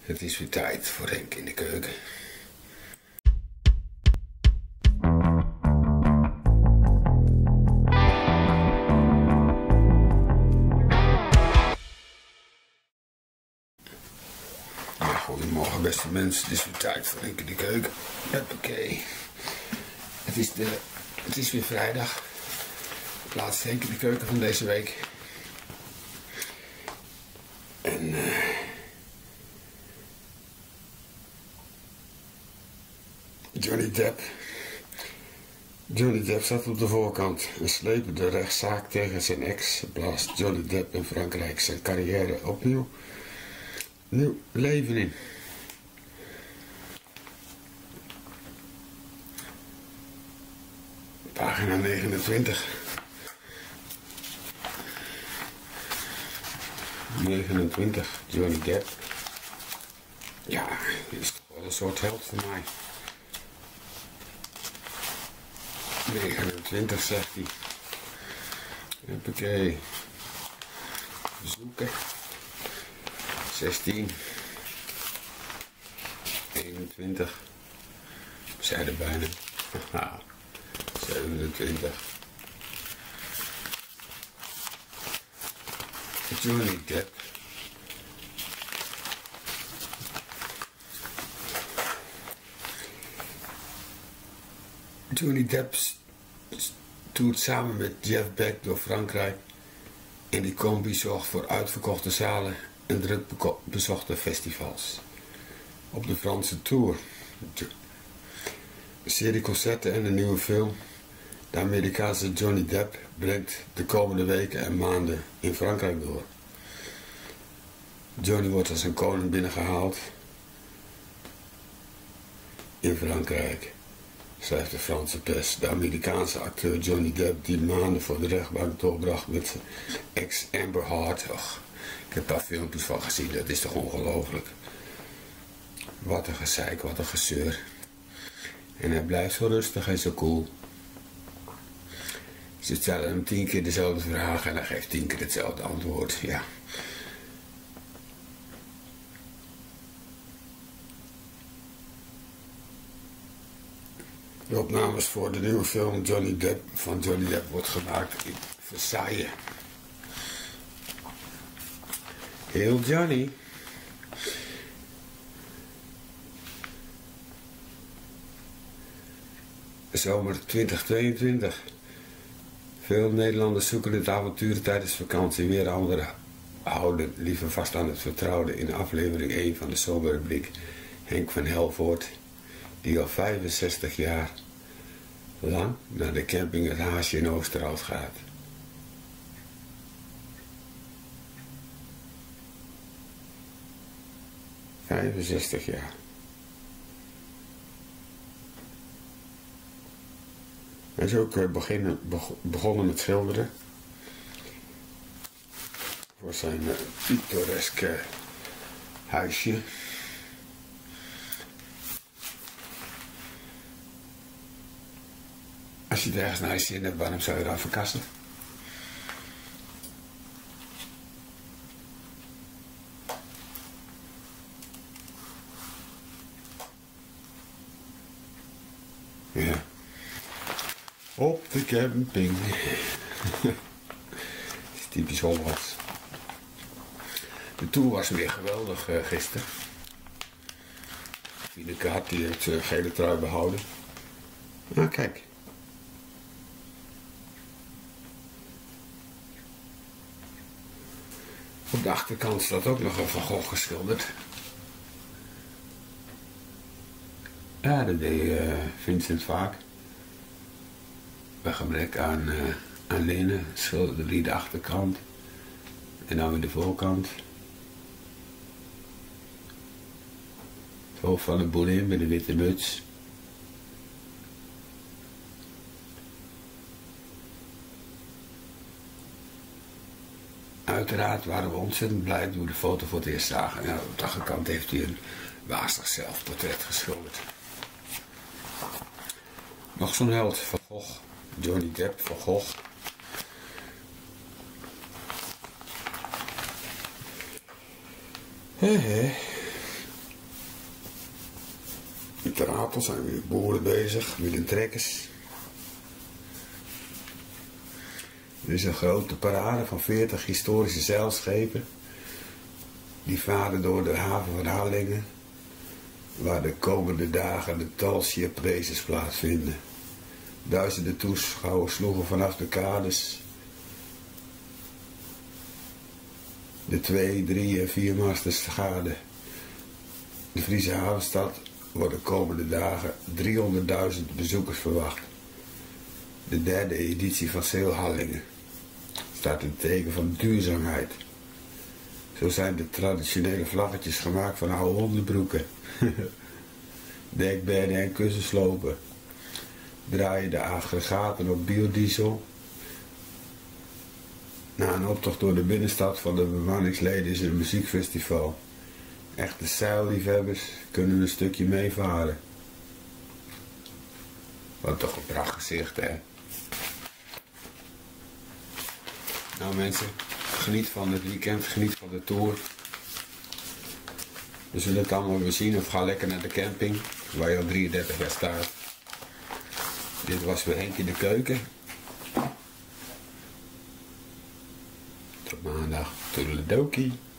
Het is weer tijd voor Henk in de keuken. Ja, goedemorgen beste mensen, het is weer tijd voor Henk in de keuken. Huppakee. Het is weer vrijdag. Het laatste Henk in de keuken van deze week. En Johnny Depp zat op de voorkant. Een slepende rechtszaak tegen zijn ex blaast Johnny Depp in Frankrijk zijn carrière opnieuw nieuw leven in. Pagina 29. 29, Johnny Depp. Ja, die is toch wel een soort held voor mij. 29 zegt hij. Huppakee. Zoeken. 16. 21. We zijn er bijna. 27. Johnny Depp. Johnny Depp toert samen met Jeff Beck door Frankrijk en die combi zorgt voor uitverkochte zalen en druk bezochte festivals. Op de Franse tour, een serie concerten en een nieuwe film. De Amerikaanse Johnny Depp brengt de komende weken en maanden in Frankrijk door. Johnny wordt als een koning binnengehaald in Frankrijk, schrijft de Franse pers. De Amerikaanse acteur Johnny Depp, die maanden voor de rechtbank doorbracht met zijn ex Amber Heard. Och, ik heb daar filmpjes van gezien, dat is toch ongelooflijk. Wat een gezeik, wat een gezeur. En hij blijft zo rustig en zo cool. Ze stellen hem 10 keer dezelfde vraag en hij geeft 10 keer hetzelfde antwoord. Ja. De opnames voor de nieuwe film Johnny Depp wordt gemaakt in Versailles. Heel Johnny. Zomer 2022. Veel Nederlanders zoeken het avontuur tijdens vakantie. Weer anderen houden liever vast aan het vertrouwde in aflevering 1 van de Zomerrubriek. Henk van Helvoort, die al 65 jaar lang naar de camping Het Haasje in Oosterhout gaat. ...65 jaar. Hij is ook begonnen met schilderen. Voor zijn pittoreske huisje. Als je er ergens een huisje in hebt, waarom zou je dan verkassen? Ja. Op de camping. Is typisch Hollands. De tour was weer geweldig gisteren. Vinekaart die heeft zijn gele trui behouden. Nou kijk. Op de achterkant staat ook nog een Van Gogh geschilderd. Ja, dat deed Vincent vaak. Bij gebrek aan linnen schilderde hij de achterkant. En dan weer de voorkant. Het hoofd van een boerin met een witte muts. Uiteraard waren we ontzettend blij toen we de foto voor het eerst zagen. Ja, op de achterkant heeft hij een wazig zelfportret geschilderd. Nog zo'n held, Van Gogh. Johnny Depp, Van Gogh. Ter zijn weer boeren bezig met de trekkers. Er is een grote parade van 40 historische zeilschepen. Die varen door de haven van Harlingen, waar de komende dagen de talship-races plaatsvinden. Duizenden toeschouwers sloegen vanaf de kades de 2, 3 en 4 masters gade. De Friese havenstad wordt de komende dagen 300.000 bezoekers verwacht. De derde editie van Sail Harlingen staat in het teken van duurzaamheid. Zo zijn de traditionele vlaggetjes gemaakt van oude hondenbroeken. Dekbedden en kussenslopen. Draaien de aggregaten op biodiesel. Na een optocht door de binnenstad van de bemanningsleden is er een muziekfestival. Echte zeilliefhebbers kunnen een stukje meevaren. Wat toch een prachtig gezicht, hè? Nou mensen, geniet van het weekend, geniet van de tour. We zullen het allemaal weer zien of ga lekker naar de camping, waar je al 33 jaar staat. Dit was weer Henk in de keuken. Tot maandag. Toedeledokie.